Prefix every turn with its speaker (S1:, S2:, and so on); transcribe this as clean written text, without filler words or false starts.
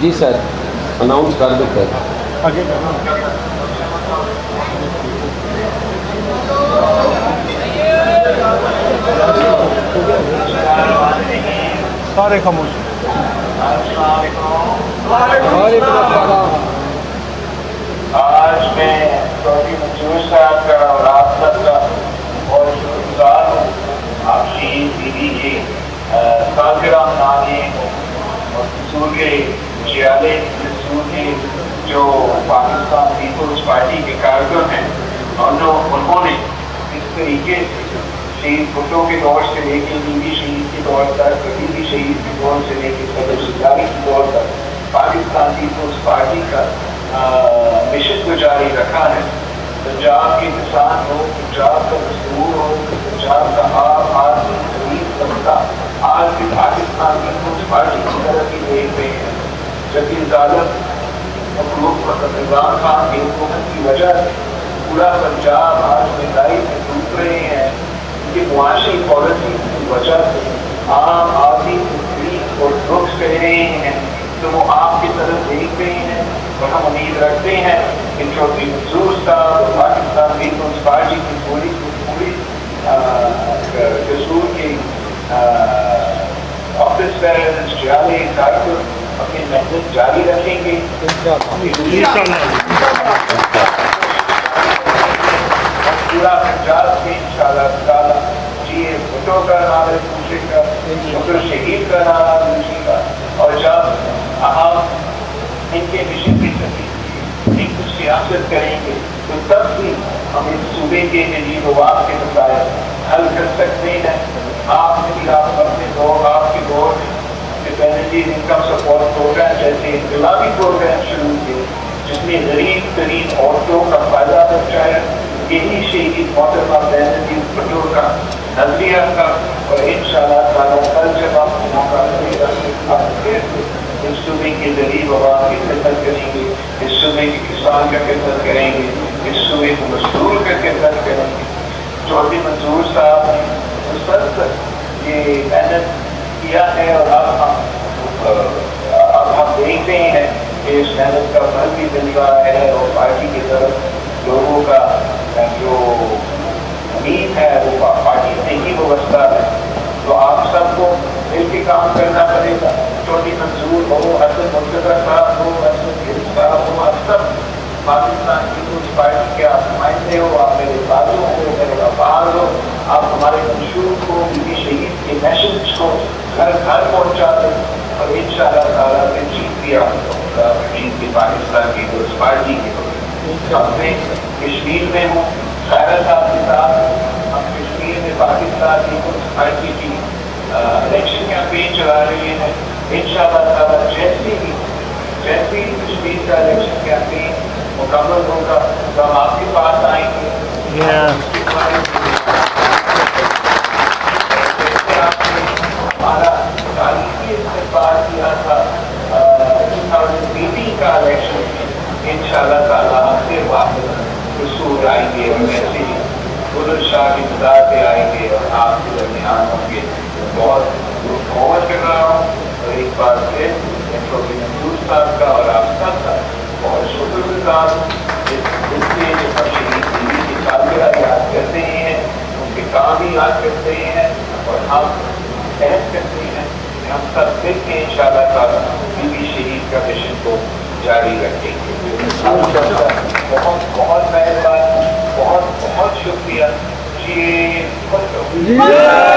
S1: جی سر announce کر دو سر
S2: آگے سارے خاموش.
S3: آج میں چودھری منظور صاحب کا اور آپ سب کا اور شکرگزار ہوں. آپ شہید بیوی کے سالگرہ منانے اور منصور کے 46 منصور کے جو پاکستان پیپلز پارٹی کے کارکن ہیں انہوں نے اس طریقے سے شہید بھٹو کے دور سے لے کے بیوی شہید کے دور تک کبھی بھی شہید کے دور سے لے کے صدر زرداری کے دور تک پاکستان پیپلز پارٹی کا مشن کو جاری رکھا ہے. پنجاب کے کسان ہو, پنجاب کا مزدور ہو, پنجاب کا عام آدمی غریب طبقہ آج بھی پاکستان پیپلز پارٹی کی طرف ہی دیکھ رہے ہیں. جبکہ ظالم عمران خان کی حکومت کی وجہ سے پورا پنجاب آج مہنگائی میں ڈوب رہے ہیں. ان کی معاشی پالیسی کی وجہ سے عام آدمی تکلیف اور دکھ کہہ رہے ہیں تو وہ آپ کی طرف دیکھ رہے ہیں. اور ہم امید رکھتے ہیں کہ چودھری منظور صاحب اور پاکستان پیپلز پارٹی کی پوری جسور کی آفس بیرنس جعلی کارکن اپنی محنت جاری رکھیں گے. پورا پنجاب میں انشاءاللہ تعالیٰ جی بھٹو کا نام پوچھے گا, شکر شہید کا نام پوچھے گا. اور جب ہم ان کے مشن کی ان کو سیاست کریں گے تو تب بھی ہم اس صوبے کے عجیب وباب کے مسائل حل کر سکتے ہیں. آپ نے بھی آپ اپنے دور آپ کے دور میں ڈپینڈنٹ انکم سپورٹ پروگرام جیسے انقلابی پروگرام شروع کیے جس میں غریب ترین عورتوں کا فائدہ پہنچایا. یہی شہید محترمہ بینظیر بھٹو کا نظریہ تھا. اور انشاءاللہ تعالیٰ کل جب آپ کو موقع ملے گا آپ پھر اس صوبے کے غریب عوام کی خدمت کریں گے, اس صوبے کے کسان کا خدمت کریں گے, اس صوبے کو مزدور کا خدمت کریں گے. چودھری منظور صاحب نے مسلسل یہ محنت کیا ہے اور اب ہم دیکھ رہے ہیں کہ اس محنت کا پھل بھی مل رہا ہے. اور پارٹی کی طرف لوگوں کا جو امید ہے وہ پارٹی سے ہی وابستہ ہے. تو آپ سب کو مل کے کام کرنا پڑے گا. چودھری منظور ہو, حسن منتظر صاحب ہو, حسن گل صاحب ہو, آپ سب پاکستان پیپلز پارٹی کے آپ نمائندے ہو, آپ میرے بازو ہو, میرے افعال ہو, آپ ہمارے منشور کو بیوی شہید کے میسج کو گھر گھر پہنچا دیں. اور انشاءاللہ تعالیٰ سے جیت بھی آپ جیت کے پاکستان پیپلز پارٹی کے میں کشمیر میں ہوں خیرہ صاحب کے ساتھ ہم کشمیر میں پاکستان پیپلز پارٹی کی الیکشن کیمپین چلا رہے ہیں. انشاءاللہ تعالیٰ جیسے ہی کشمیر کا الیکشن کیمپین مکمل ہوگا تو ہم آپ کے پاس آئیں گے. ہمارا تاریخی استقبال کیا تھا 2018 کا الیکشن میں. انشاءاللہ تعالیٰ آپ سے واپس رسول آئیں گے اور ایسے ہی بلند شاہ کی مدار پہ آئیں گے اور آپ کے درمیان ہوں گے. بہت محبت کر رہا ہوں اور ایک بار پھر چودھری منظور صاحب کا اور آپ سب کا بہت شکر گزار ہوں. اس لیے جب ہم شہید بیوی کی سالگرہ یاد کرتے ہیں, ان کے کام بھی یاد کرتے ہیں اور ہم عہد کرتے ہیں کہ ہم سب مل کے انشاءاللہ تعالیٰ بیوی شہید کا مشن کو جاری رکھیں گے. بہت بہت مہربان, بہت بہت شکریہ. جی